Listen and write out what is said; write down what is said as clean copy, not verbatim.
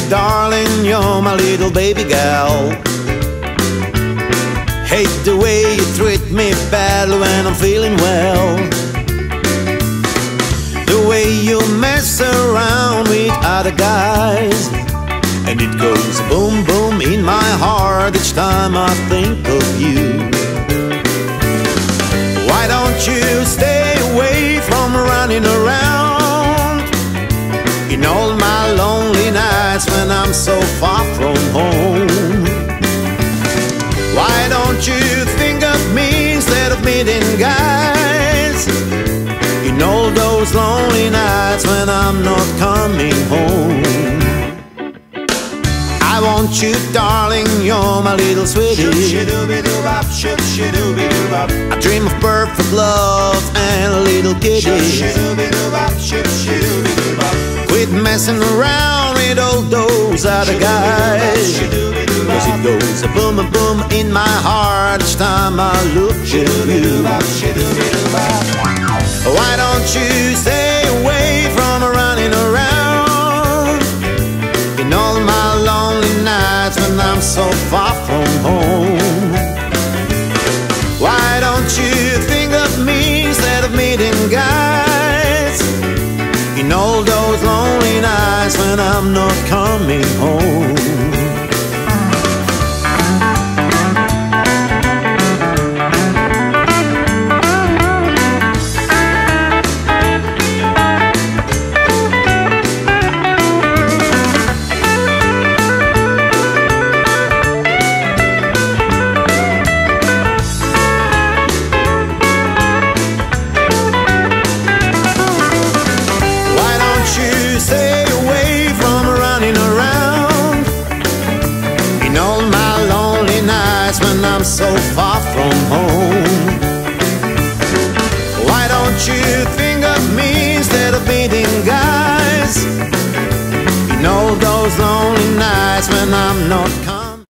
darling, you're my little baby gal. Hate the way you treat me bad when I'm feeling well. The way you mess around with other guys, and it goes boom boom in my heart each time I think of you. Why don't you stay away from running around in all my lonely nights when I'm so far from home? Why don't you think of me instead of meeting guys in all those lonely nights when I'm not coming home? I want you, darling, you're my little sweetie. I dream of perfect love and a little kitty. Quit messing around with all those other guys, 'cause it goes a boom a boom in my heart each time I look at you. Why don't you stay away from running around in all my lonely nights when I'm so far from home? Why don't you think of me instead of meeting guys in all those lonely nights when I'm not coming home? Stay away from running around in all my lonely nights when I'm so far from home. Why don't you think of me instead of meeting guys in all those lonely nights when I'm not coming?